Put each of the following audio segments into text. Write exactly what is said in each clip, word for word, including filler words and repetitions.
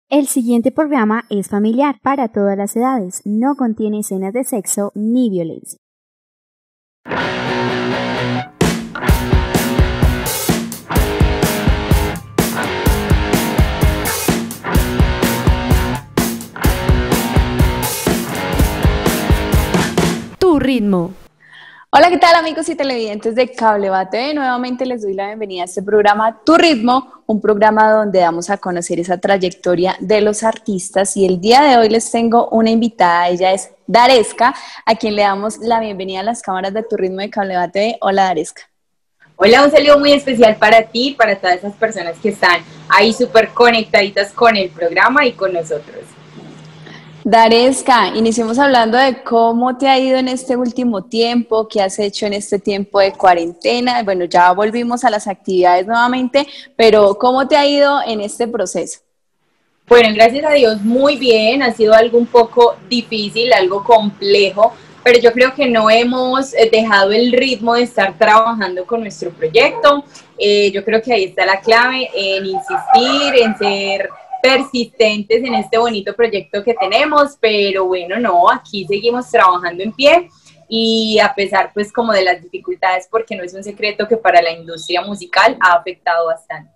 El siguiente programa es familiar para todas las edades, no contiene escenas de sexo ni violencia. Tu ritmo. Hola, ¿qué tal amigos y televidentes de Cableva T V? Nuevamente les doy la bienvenida a este programa Tu Ritmo, un programa donde damos a conocer esa trayectoria de los artistas, y el día de hoy les tengo una invitada. Ella es Daresca, a quien le damos la bienvenida a las cámaras de Tu Ritmo de Cableva T V. Hola, Daresca. Hola, un saludo muy especial para ti y para todas esas personas que están ahí súper conectaditas con el programa y con nosotros. Daresca, iniciemos hablando de cómo te ha ido en este último tiempo, qué has hecho en este tiempo de cuarentena. Bueno, ya volvimos a las actividades nuevamente, pero ¿cómo te ha ido en este proceso? Bueno, gracias a Dios, muy bien. Ha sido algo un poco difícil, algo complejo, pero yo creo que no hemos dejado el ritmo de estar trabajando con nuestro proyecto. Eh, yo creo que ahí está la clave, en insistir, en ser persistentes en este bonito proyecto que tenemos, pero bueno, no, aquí seguimos trabajando en pie y a pesar pues como de las dificultades, porque no es un secreto que para la industria musical ha afectado bastante.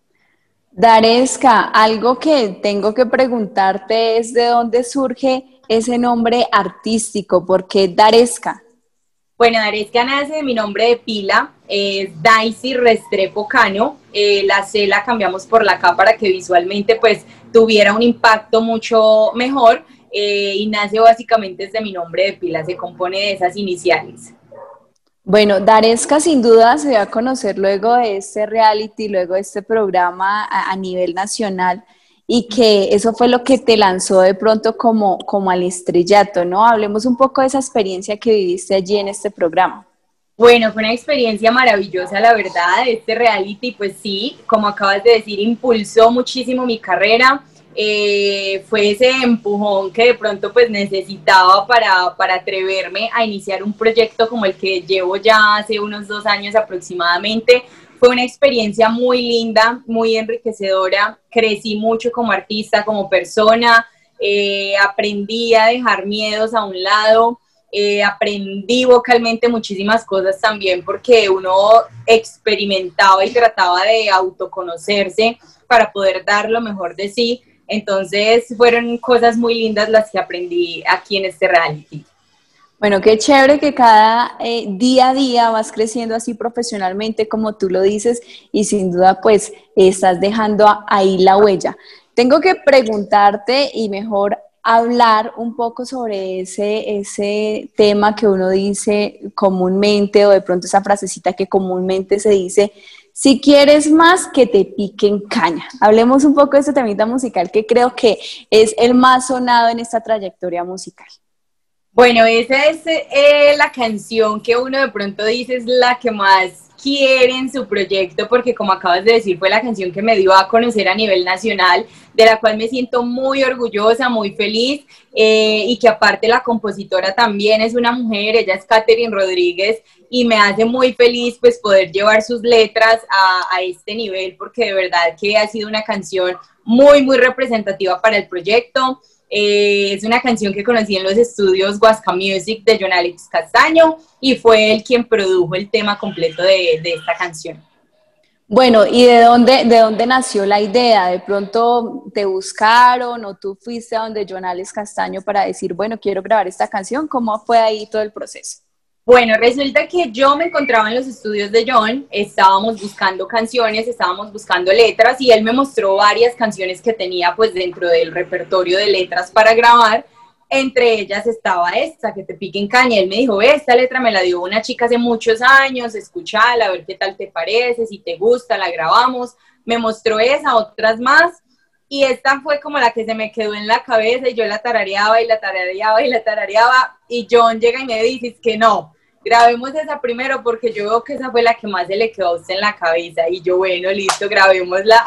Daresca, algo que tengo que preguntarte es de dónde surge ese nombre artístico. ¿Por qué Daresca? Bueno, Daresca nace de mi nombre de pila, es Daisy Restrepo Cano. Eh, la C la cambiamos por la K para que visualmente pues tuviera un impacto mucho mejor, eh, y nace básicamente desde mi nombre de pila, se compone de esas iniciales. Bueno, Daresca sin duda se dio a conocer luego de este reality, luego de este programa a, a nivel nacional, y que eso fue lo que te lanzó de pronto como, como al estrellato, ¿no? Hablemos un poco de esa experiencia que viviste allí en este programa. Bueno, fue una experiencia maravillosa, la verdad. Este reality, pues sí, como acabas de decir, impulsó muchísimo mi carrera. Eh, fue ese empujón que de pronto pues necesitaba para, para atreverme a iniciar un proyecto como el que llevo ya hace unos dos años aproximadamente. Fue una experiencia muy linda, muy enriquecedora. Crecí mucho como artista, como persona. Eh, aprendí a dejar miedos a un lado. Eh, aprendí vocalmente muchísimas cosas también, porque uno experimentaba y trataba de autoconocerse para poder dar lo mejor de sí. Entonces fueron cosas muy lindas las que aprendí aquí en este reality. Bueno, qué chévere que cada eh, día a día vas creciendo así profesionalmente, como tú lo dices, y sin duda pues estás dejando ahí la huella. Tengo que preguntarte y mejor hablar un poco sobre ese, ese tema que uno dice comúnmente, o de pronto esa frasecita que comúnmente se dice: si quieres más, que te piquen caña. Hablemos un poco de este temita musical que creo que es el más sonado en esta trayectoria musical. Bueno, esa es eh, la canción que uno de pronto dice es la que más quiere en su proyecto, porque como acabas de decir, fue la canción que me dio a conocer a nivel nacional, de la cual me siento muy orgullosa, muy feliz, eh, y que aparte la compositora también es una mujer, ella es Katherine Rodríguez, y me hace muy feliz pues poder llevar sus letras a, a este nivel, porque de verdad que ha sido una canción muy, muy representativa para el proyecto. Eh, es una canción que conocí en los estudios Huasca Music de John Alex Castaño, y fue él quien produjo el tema completo de, de esta canción. Bueno, ¿y de dónde, de dónde nació la idea? ¿De pronto te buscaron o tú fuiste a donde John Alex Castaño para decir, bueno, quiero grabar esta canción? ¿Cómo fue ahí todo el proceso? Bueno, resulta que yo me encontraba en los estudios de John, estábamos buscando canciones, estábamos buscando letras, y él me mostró varias canciones que tenía pues dentro del repertorio de letras para grabar. Entre ellas estaba esta, que te piquen caña. Él me dijo: ve, esta letra me la dio una chica hace muchos años, escúchala, a ver qué tal te parece, si te gusta, la grabamos. Me mostró esa, otras más, y esta fue como la que se me quedó en la cabeza, y yo la tarareaba y la tarareaba y la tarareaba, y John llega y me dice: es que no, grabemos esa primero, porque yo veo que esa fue la que más se le quedó a usted en la cabeza. Y yo, bueno, listo, grabémosla.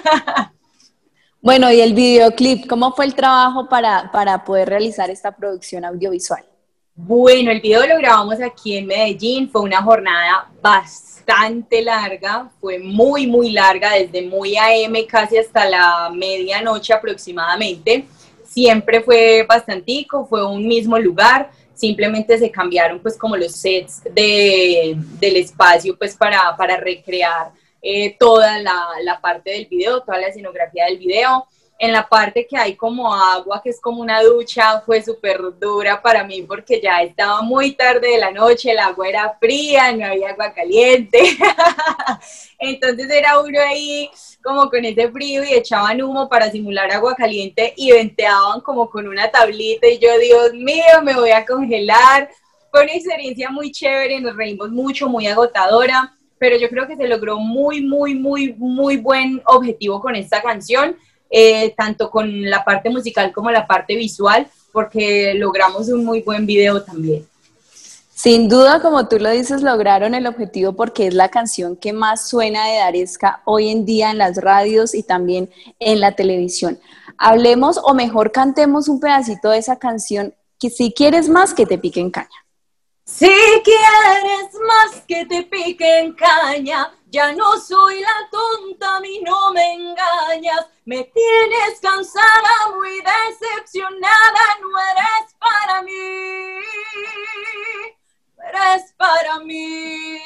Bueno, y el videoclip, ¿cómo fue el trabajo para, para poder realizar esta producción audiovisual? Bueno, el video lo grabamos aquí en Medellín, fue una jornada bastante bastante larga, fue muy, muy larga, desde muy A M casi hasta la medianoche aproximadamente. Siempre fue bastantico, fue un mismo lugar, simplemente se cambiaron pues como los sets de, del espacio pues para, para recrear eh, toda la, la parte del video, toda la escenografía del video. En la parte que hay como agua, que es como una ducha, fue súper dura para mí porque ya estaba muy tarde de la noche, el agua era fría, no había agua caliente. Entonces era uno ahí como con ese frío y echaban humo para simular agua caliente y venteaban como con una tablita y yo, Dios mío, me voy a congelar. Fue una experiencia muy chévere, nos reímos mucho, muy agotadora, pero yo creo que se logró muy, muy, muy, muy buen objetivo con esta canción. Eh, tanto con la parte musical como la parte visual, porque logramos un muy buen video también. Sin duda, como tú lo dices, lograron el objetivo porque es la canción que más suena de Daresca hoy en día en las radios y también en la televisión. Hablemos, o mejor cantemos un pedacito de esa canción, que si quieres más que te piquen caña. Si quieres más que te piquen caña, ya no soy la tonta, a mí no me engañas. Me tienes cansada, muy decepcionada, no eres para mí, no eres para mí.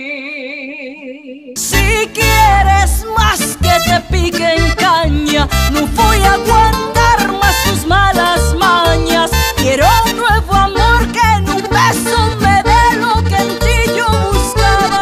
Si quieres más que te piquen caña, no voy a aguantar más tus malas mañas. Quiero un nuevo amor que en un beso me dé lo que en ti yo buscaba.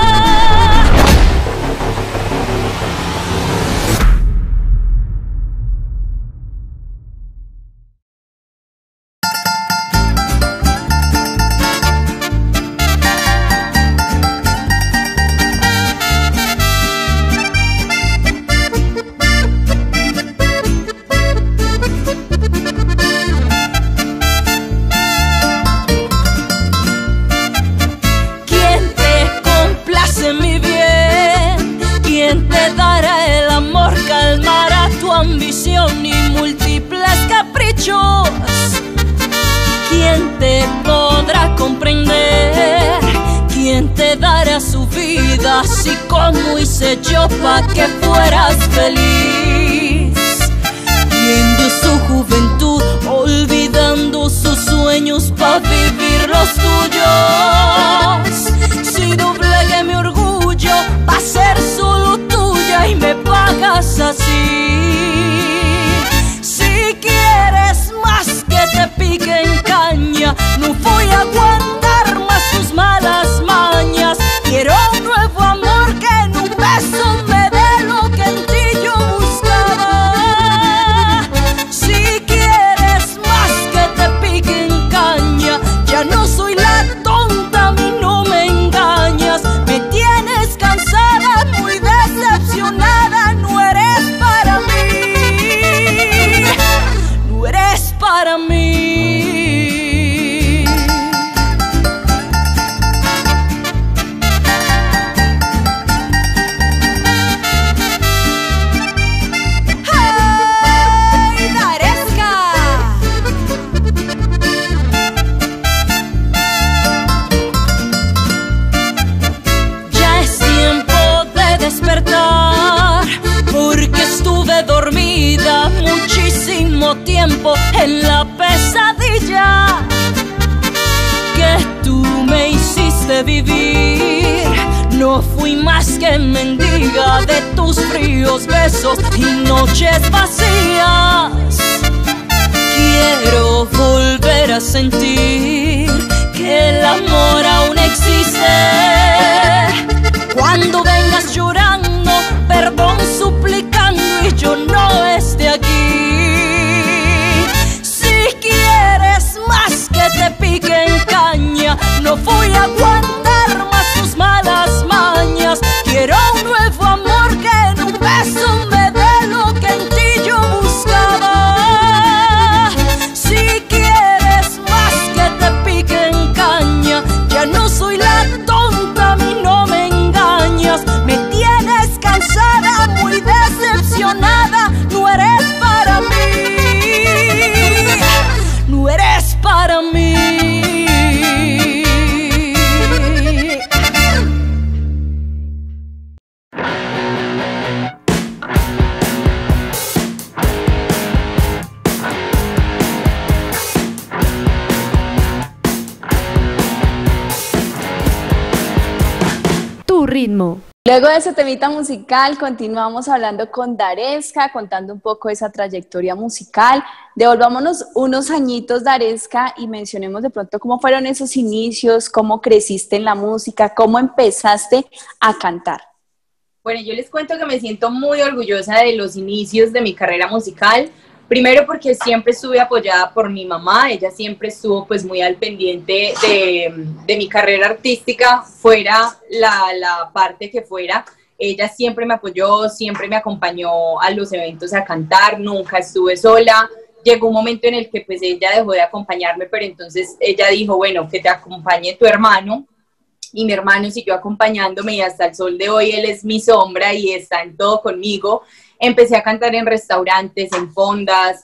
Ambición y múltiples caprichos. ¿Quién te podrá comprender? ¿Quién te dará su vida así como hice yo pa' que fueras feliz? Viendo su juventud, olvidando sus sueños pa' vivir los tuyos. Si doblegué mi orgullo, va a ser solo tuya y me pagas así. Si quieres más que te piquen caña, no voy a aguantar más tus malas mañas. Quiero un nuevo amor que en un beso me dé lo que en ti yo buscaba. Si quieres más que te piquen caña, ya no soy la tonta, a mí no me engañas. Me tienes cansada, muy decepcionada, no eres para mí, no eres para mí. ¡Hey, Daresca! Ya es tiempo de despertar, porque estuve dormida muchísimo tiempo en la pesadilla que tú me hiciste vivir. No fui más que mendiga de tus fríos besos y noches vacías. Quiero volver a sentir que el amor aún existe. Cuando vengas llorando, perdón suplicando y yo no esté aquí. Si quieres más que te piquen caña, no voy a aguantar más tus malas mañas. Quiero un nuevo amor que en un beso me dé lo que en ti yo buscaba. Si quieres más que te piquen caña, ya no soy la tonta, a mí no me engañas. Me tienes ritmo. Luego de ese temita musical, continuamos hablando con Daresca, contando un poco de esa trayectoria musical. Devolvámonos unos añitos, Daresca, y mencionemos de pronto cómo fueron esos inicios, cómo creciste en la música, cómo empezaste a cantar. Bueno, yo les cuento que me siento muy orgullosa de los inicios de mi carrera musical. Primero porque siempre estuve apoyada por mi mamá, ella siempre estuvo pues muy al pendiente de, de mi carrera artística, fuera la, la parte que fuera. Ella siempre me apoyó, siempre me acompañó a los eventos a cantar, nunca estuve sola. Llegó un momento en el que pues ella dejó de acompañarme, pero entonces ella dijo, bueno, que te acompañe tu hermano. Y mi hermano siguió acompañándome y hasta el sol de hoy él es mi sombra y está en todo conmigo. Empecé a cantar en restaurantes, en fondas,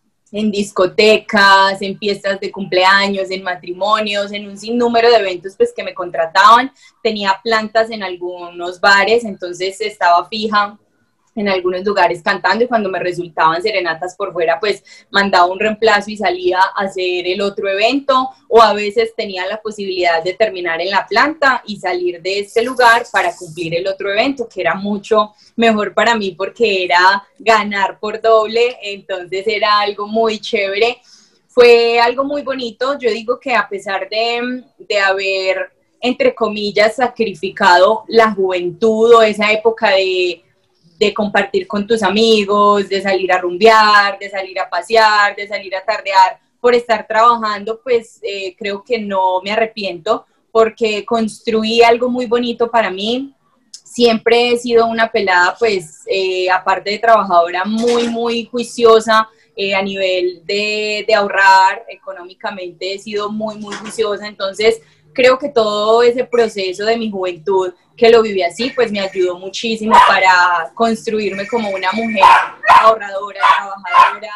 en discotecas, en fiestas de cumpleaños, en matrimonios, en un sinnúmero de eventos pues, que me contrataban. Tenía plantas en algunos bares, entonces estaba fija en algunos lugares cantando y cuando me resultaban serenatas por fuera, pues mandaba un reemplazo y salía a hacer el otro evento, o a veces tenía la posibilidad de terminar en la planta y salir de este lugar para cumplir el otro evento, que era mucho mejor para mí porque era ganar por doble, entonces era algo muy chévere. Fue algo muy bonito. Yo digo que a pesar de, de haber, entre comillas, sacrificado la juventud o esa época de de compartir con tus amigos, de salir a rumbear, de salir a pasear, de salir a tardear, por estar trabajando, pues eh, creo que no me arrepiento, porque construí algo muy bonito para mí. Siempre he sido una pelada, pues, eh, aparte de trabajadora, muy, muy juiciosa, eh, a nivel de, de ahorrar económicamente, he sido muy, muy juiciosa, entonces creo que todo ese proceso de mi juventud, que lo viví así, pues me ayudó muchísimo para construirme como una mujer ahorradora, trabajadora,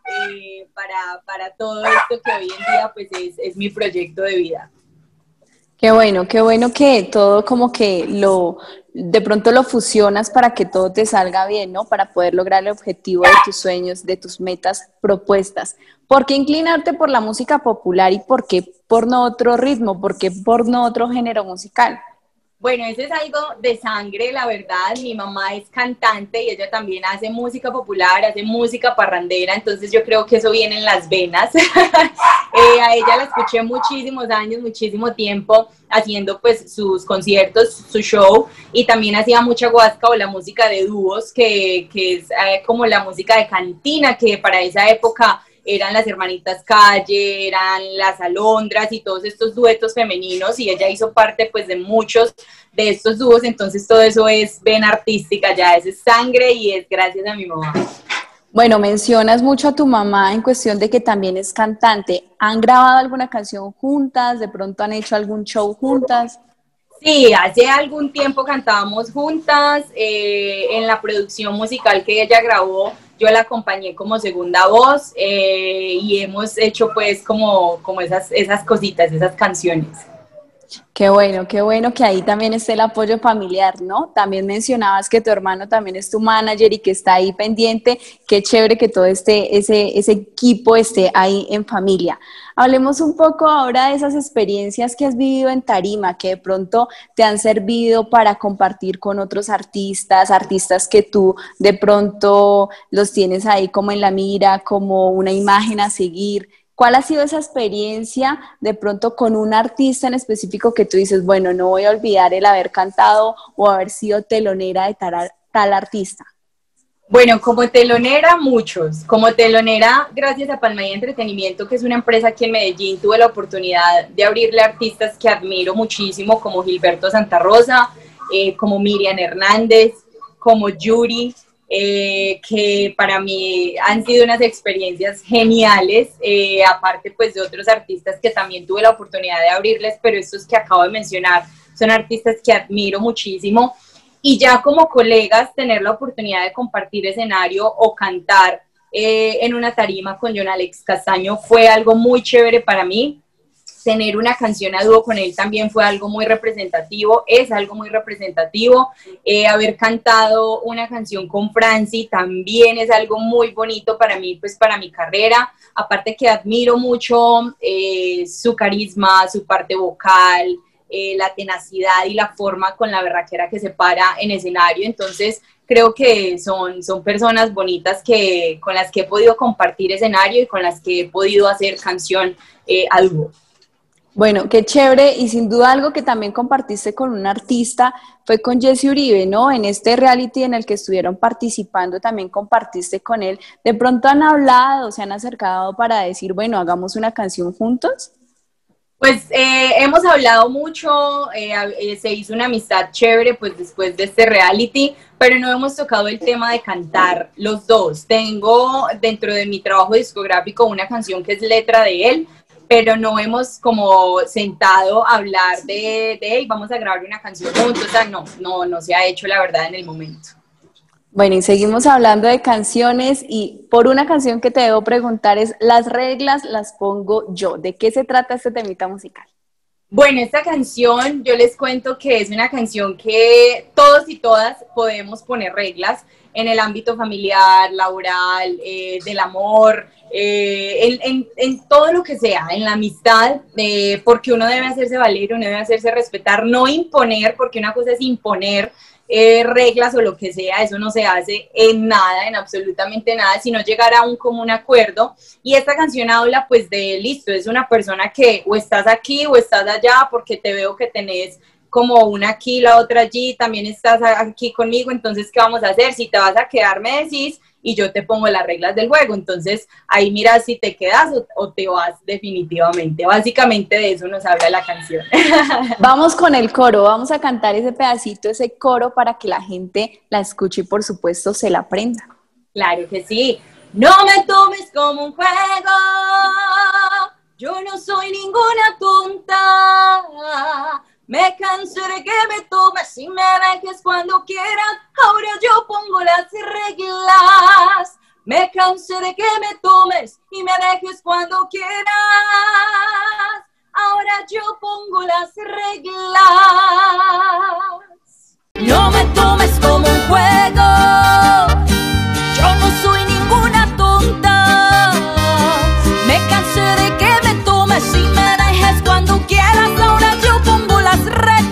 eh, para, para todo esto que hoy en día pues es, es mi proyecto de vida. Qué bueno, qué bueno que todo como que lo, de pronto lo fusionas para que todo te salga bien, ¿no? Para poder lograr el objetivo de tus sueños, de tus metas propuestas. ¿Por qué inclinarte por la música popular y por qué por no otro ritmo? ¿Por qué por no otro género musical? Bueno, eso es algo de sangre, la verdad. Mi mamá es cantante y ella también hace música popular, hace música parrandera, entonces yo creo que eso viene en las venas. eh, a ella la escuché muchísimos años, muchísimo tiempo, haciendo pues sus conciertos, su show, y también hacía mucha guasca o la música de dúos, que, que es eh, como la música de cantina, que para esa época eran las Hermanitas Calle, eran las Alondras y todos estos duetos femeninos, y ella hizo parte pues de muchos de estos dúos, entonces todo eso es vena artística, ya es sangre y es gracias a mi mamá. Bueno, mencionas mucho a tu mamá en cuestión de que también es cantante. ¿Han grabado alguna canción juntas? ¿De pronto han hecho algún show juntas? Sí, hace algún tiempo cantábamos juntas, eh, en la producción musical que ella grabó, yo la acompañé como segunda voz, eh, y hemos hecho pues como, como esas, esas cositas, esas canciones. Qué bueno, qué bueno que ahí también esté el apoyo familiar, ¿no? También mencionabas que tu hermano también es tu manager y que está ahí pendiente. Qué chévere que todo este, ese, ese equipo esté ahí en familia. Hablemos un poco ahora de esas experiencias que has vivido en tarima, que de pronto te han servido para compartir con otros artistas, artistas que tú de pronto los tienes ahí como en la mira, como una imagen a seguir. ¿Cuál ha sido esa experiencia de pronto con un artista en específico que tú dices, bueno, no voy a olvidar el haber cantado o haber sido telonera de tal, tal artista? Bueno, como telonera, muchos. Como telonera, gracias a Palmaya Entretenimiento, que es una empresa aquí en Medellín, tuve la oportunidad de abrirle a artistas que admiro muchísimo, como Gilberto Santa Rosa, eh, como Miriam Hernández, como Yuri, eh, que para mí han sido unas experiencias geniales, eh, aparte pues de otros artistas que también tuve la oportunidad de abrirles, pero estos que acabo de mencionar son artistas que admiro muchísimo. Y ya como colegas, tener la oportunidad de compartir escenario o cantar eh, en una tarima con John Alex Castaño fue algo muy chévere para mí. Tener una canción a dúo con él también fue algo muy representativo, es algo muy representativo. Eh, haber cantado una canción con Franci también es algo muy bonito para mí, pues para mi carrera. Aparte que admiro mucho eh, su carisma, su parte vocal, eh, la tenacidad y la forma con la berraquera que se para en escenario. Entonces creo que son, son personas bonitas que, con las que he podido compartir escenario y con las que he podido hacer canción eh, a dúo. Bueno, qué chévere, y sin duda algo que también compartiste con un artista fue con Jesse Uribe, ¿no? En este reality en el que estuvieron participando también compartiste con él. ¿De pronto han hablado, se han acercado para decir, bueno, hagamos una canción juntos? Pues eh, hemos hablado mucho, eh, eh, se hizo una amistad chévere pues después de este reality, pero no hemos tocado el tema de cantar los dos. Tengo dentro de mi trabajo discográfico una canción que es letra de él, pero no hemos como sentado a hablar de, de hey, vamos a grabar una canción juntos. O sea, no, no, no se ha hecho la verdad en el momento. Bueno, y seguimos hablando de canciones, y por una canción que te debo preguntar es Las reglas las pongo yo. ¿De qué se trata este temita musical? Bueno, esta canción yo les cuento que es una canción que todos y todas podemos poner reglas en el ámbito familiar, laboral, eh, del amor, eh, en, en, en todo lo que sea, en la amistad, eh, porque uno debe hacerse valer, uno debe hacerse respetar, no imponer, porque una cosa es imponer eh, reglas o lo que sea, eso no se hace en nada, en absolutamente nada, sino llegar a un común acuerdo. Y esta canción habla pues de, listo, es una persona que o estás aquí o estás allá, porque te veo que tenés como una aquí, la otra allí, también estás aquí conmigo, entonces ¿qué vamos a hacer? Si te vas a quedar, me decís, y yo te pongo las reglas del juego. Entonces ahí miras si te quedas o, o te vas definitivamente. Básicamente de eso nos habla la canción. Vamos con el coro, vamos a cantar ese pedacito, ese coro, para que la gente la escuche y por supuesto se la aprenda. Claro que sí. No me tomes como un juego, yo no soy ninguna tonta. Me cansé de que me tomes y me dejes cuando quieras, ahora yo pongo las reglas. Me cansé de que me tomes y me dejes cuando quieras, ahora yo pongo las reglas. No me tomes como un juego, yo no soy ninguna tonta. Me cansé de que me tomes y me dejes cuando quieras, ahora yo pongo las reglas.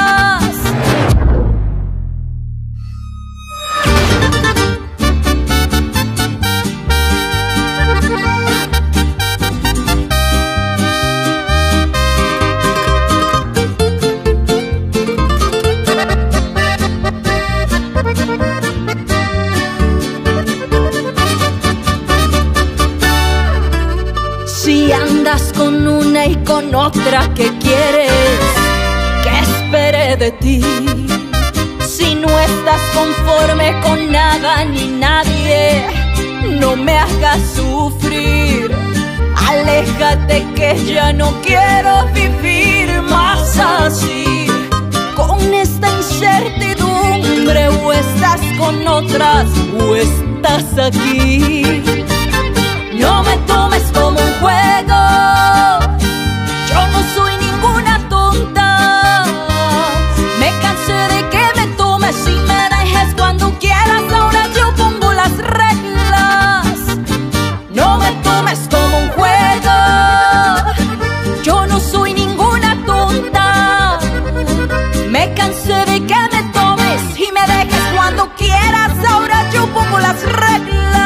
Si andas con una y con otra, ¿qué quieres? ¿Qué esperé de ti? Si no estás conforme con nada ni nadie, no me hagas sufrir. Aléjate que ya no quiero vivir más así, con esta incertidumbre. O estás con otras o estás aquí. No me tomes como un juego, yo no soy ninguna tonta. Me cansé de que me tomes y me dejes cuando quieras, ahora yo pongo las reglas. No me tomes como un juego, yo no soy ninguna tonta. Me cansé de que me tomes y me dejes cuando quieras, ahora yo pongo las reglas.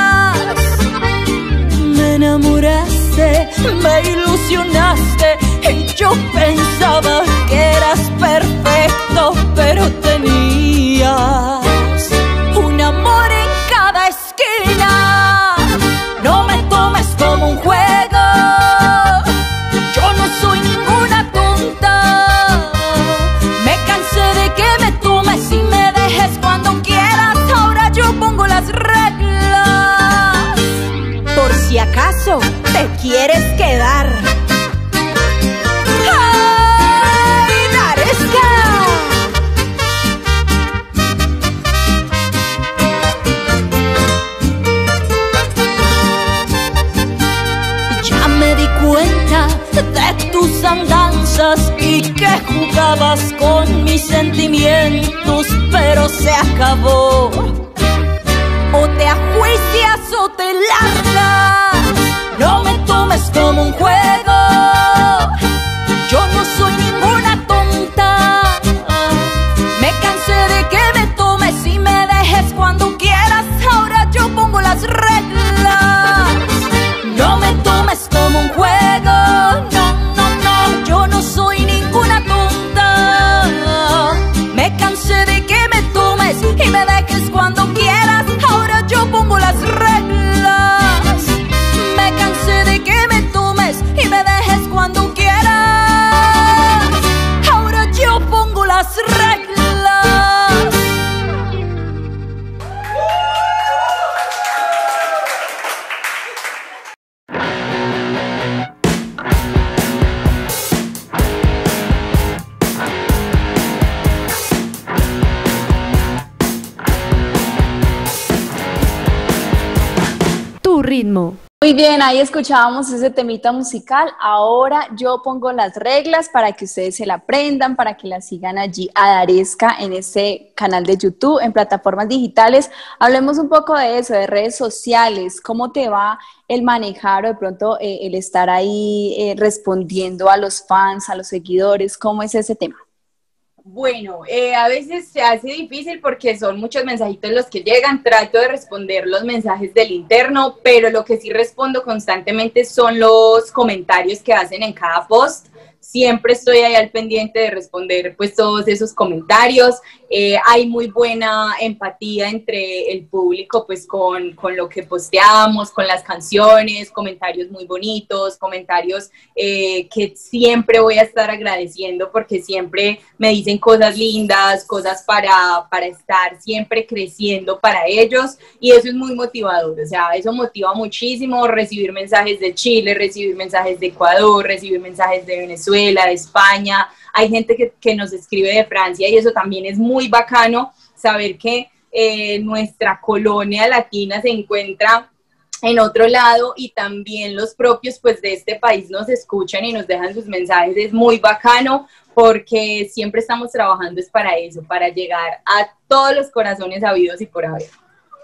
Me enamoraste, me ilusionaste y yo pensaba que eras perfecto, pero tenías un amor en cada esquina. No me tomes como un juego, yo no soy ninguna tonta. Me cansé de que me tomes y me dejes cuando quieras, ahora yo pongo las reglas. Por si acaso te quieres quedar. ¡Ay, Daresca! Ya me di cuenta de tus andanzas y que jugabas con mis sentimientos, pero se acabó. O te ajuicias o te largas. No me tomes como un juego, yo no soy ninguna tonta. dejes cuando quieras, ahora yo pongo las reglas. Me cansé de que me tomes y me dejes cuando quieras, ahora yo pongo las reglas. Tu ritmo. Muy bien, ahí escuchábamos ese temita musical. Ahora yo pongo las reglas para que ustedes se la aprendan, para que la sigan allí a Daresca en ese canal de YouTube, en plataformas digitales. Hablemos un poco de eso, de redes sociales. ¿Cómo te va el manejar o de pronto eh, el estar ahí eh, respondiendo a los fans, a los seguidores? ¿Cómo es ese tema? Bueno, eh, a veces se hace difícil porque son muchos mensajitos los que llegan, trato de responder los mensajes del interno, pero lo que sí respondo constantemente son los comentarios que hacen en cada post. Siempre estoy ahí al pendiente de responder pues todos esos comentarios. Eh, hay muy buena empatía entre el público pues con, con lo que posteamos, con las canciones, comentarios muy bonitos, comentarios eh, que siempre voy a estar agradeciendo porque siempre me dicen cosas lindas, cosas para, para estar siempre creciendo para ellos y eso es muy motivador, o sea, eso motiva muchísimo recibir mensajes de Chile, recibir mensajes de Ecuador, recibir mensajes de Venezuela, de España. Hay gente que, que nos escribe de Francia y eso también es muy bacano, saber que eh, nuestra colonia latina se encuentra en otro lado y también los propios pues de este país nos escuchan y nos dejan sus mensajes. Es muy bacano porque siempre estamos trabajando es para eso, para llegar a todos los corazones habidos y por haber.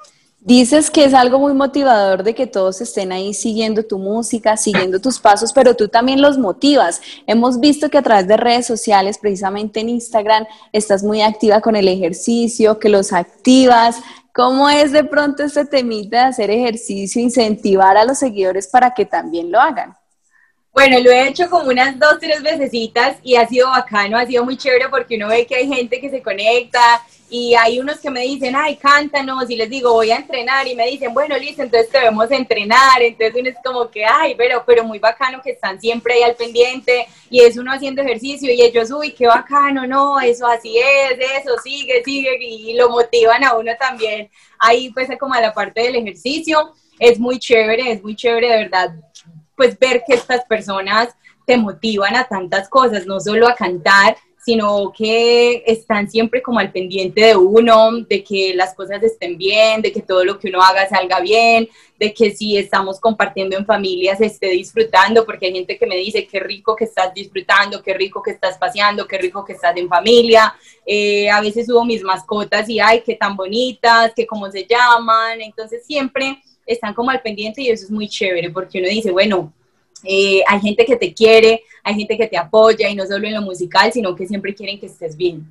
Dices que es algo muy motivador de que todos estén ahí siguiendo tu música, siguiendo tus pasos, pero tú también los motivas. Hemos visto que a través de redes sociales, precisamente en Instagram, estás muy activa con el ejercicio, que los activas. ¿Cómo es de pronto este temita de hacer ejercicio, incentivar a los seguidores para que también lo hagan? Bueno, lo he hecho como unas dos, tres vecesitas y ha sido bacano, ha sido muy chévere porque uno ve que hay gente que se conecta y hay unos que me dicen, ay, cántanos, y les digo, voy a entrenar, y me dicen, bueno, listo, entonces debemos entrenar, entonces uno es como que, ay, pero, pero muy bacano que están siempre ahí al pendiente, y es uno haciendo ejercicio, y ellos, uy, qué bacano, no, eso así es, eso, sigue, sigue, y lo motivan a uno también, ahí pues como a la parte del ejercicio, es muy chévere, es muy chévere de verdad, pues ver que estas personas te motivan a tantas cosas, no solo a cantar, sino que están siempre como al pendiente de uno, de que las cosas estén bien, de que todo lo que uno haga salga bien, de que si estamos compartiendo en familia se esté disfrutando, porque hay gente que me dice qué rico que estás disfrutando, qué rico que estás paseando, qué rico que estás en familia. Eh, a veces subo mis mascotas y ay, qué tan bonitas, qué cómo se llaman, entonces siempre están como al pendiente y eso es muy chévere, porque uno dice, bueno, Eh, hay gente que te quiere, hay gente que te apoya y no solo en lo musical, sino que siempre quieren que estés bien.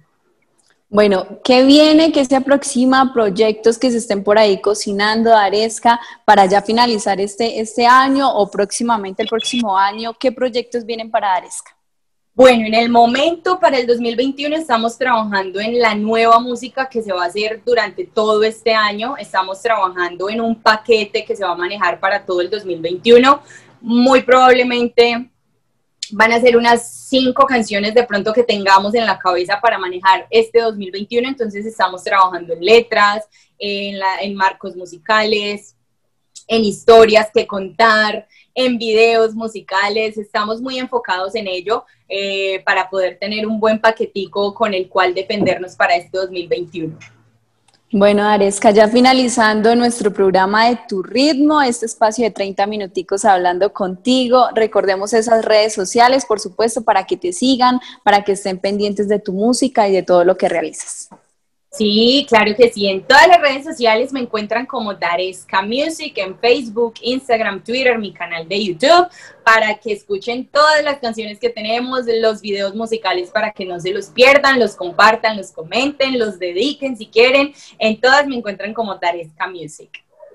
Bueno, ¿qué viene, qué se aproxima, proyectos que se estén por ahí cocinando, Daresca, para ya finalizar este, este año o próximamente el próximo año? ¿Qué proyectos vienen para Daresca? Bueno, en el momento para el dos mil veintiuno estamos trabajando en la nueva música que se va a hacer durante todo este año. Estamos trabajando en un paquete que se va a manejar para todo el dos mil veintiuno. Muy probablemente van a ser unas cinco canciones de pronto que tengamos en la cabeza para manejar este dos mil veintiuno, entonces estamos trabajando en letras, en, la, en marcos musicales, en historias que contar, en videos musicales, estamos muy enfocados en ello eh, para poder tener un buen paquetico con el cual defendernos para este dos mil veintiuno. Bueno, Daresca, ya finalizando nuestro programa de Tu Ritmo, este espacio de treinta minuticos hablando contigo, recordemos esas redes sociales, por supuesto, para que te sigan, para que estén pendientes de tu música y de todo lo que realizas. Sí, claro que sí. En todas las redes sociales me encuentran como Daresca Music, en Facebook, Instagram, Twitter, mi canal de YouTube, para que escuchen todas las canciones que tenemos, los videos musicales para que no se los pierdan, los compartan, los comenten, los dediquen si quieren. En todas me encuentran como Daresca Music.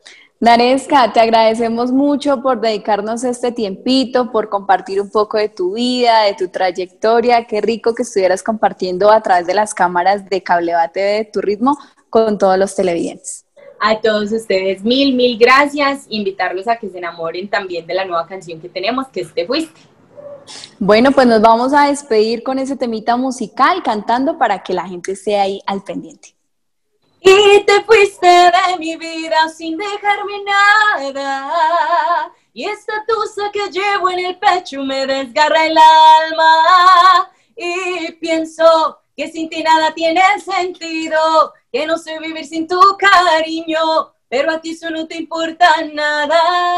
Daresca, te agradecemos mucho por dedicarnos este tiempito, por compartir un poco de tu vida, de tu trayectoria. Qué rico que estuvieras compartiendo a través de las cámaras de Cablevate de Tu Ritmo con todos los televidentes. A todos ustedes, mil, mil gracias. Invitarlos a que se enamoren también de la nueva canción que tenemos, que es Te Fuiste. Bueno, pues nos vamos a despedir con ese temita musical, cantando para que la gente esté ahí al pendiente. Y te fuiste de mi vida sin dejarme nada, y esta tusa que llevo en el pecho me desgarra el alma, y pienso que sin ti nada tiene sentido, que no sé vivir sin tu cariño, pero a ti eso no te importa nada.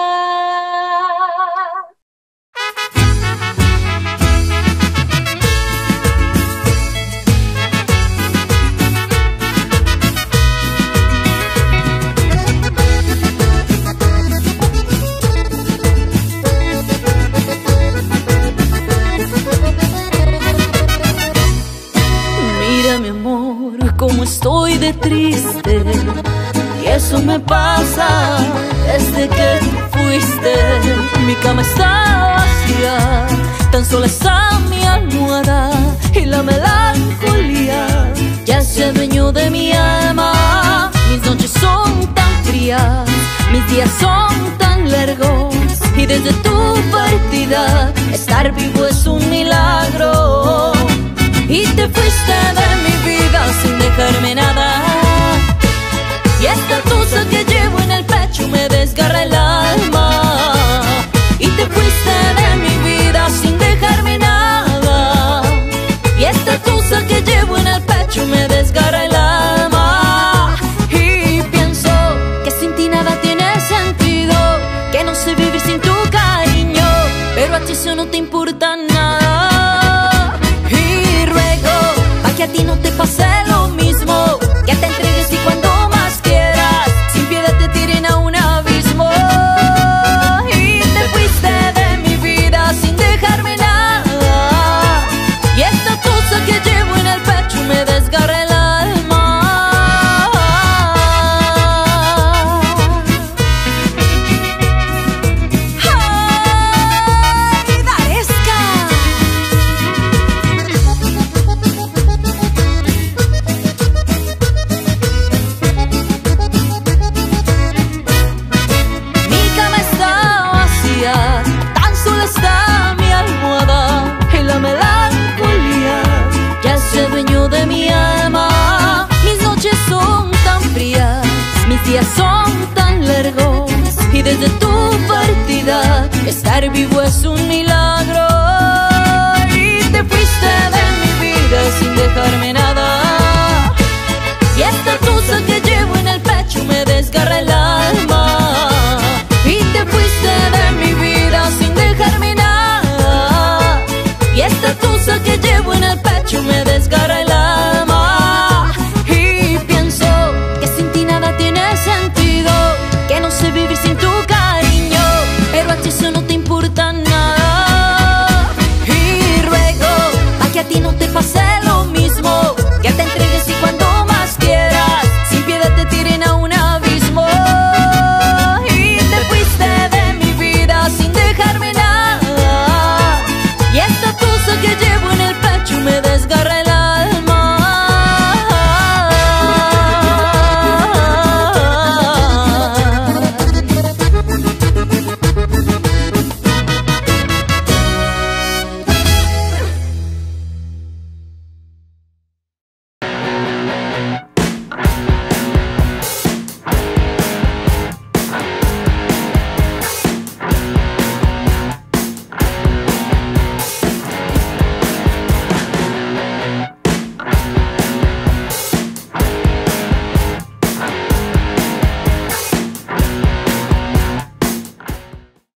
Mira mi amor, cómo estoy de triste, y eso me pasa desde que tú fuiste. Mi cama está vacía, tan sola está mi almohada, y la melancolía ya se adueñó de mi alma. Mis noches son tan frías, mis días son tan largos, y desde tu partida estar vivo es un milagro. Y te fuiste de mi vida sin dejarme nada, y esta tusa que llevo en el pecho me desgarra el alma. Y te fuiste de mi vida sin dejarme nada, y esta tusa que llevo en el pecho me desgarra el alma. Y pienso que sin ti nada tiene sentido, que no sé vivir sin tu cariño, pero a ti eso no te importa nada. Que a ti no te pase lo mismo, que te entregues y cuando más quieras, sin piedad te tiren a un abismo. Y te fuiste de mi vida sin dejarme nada, y esta cosa que llevo en el pecho me desgarra el alma. ¡Ay, Daresca! Son tan largos, y desde tu partida estar vivo es un milagro. Y te fuiste de mi vida sin dejarme nada.